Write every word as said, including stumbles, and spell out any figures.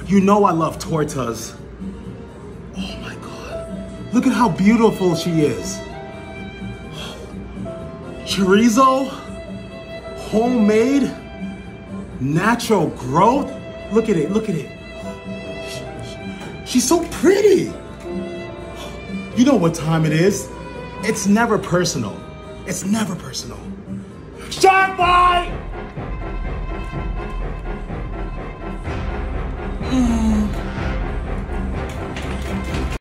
You know I love tortas. Oh my God. Look at how beautiful she is. Chorizo, homemade, natural growth. Look at it, look at it. She's so pretty. You know what time it is. It's never personal. It's never personal. Shark Boy! Mm.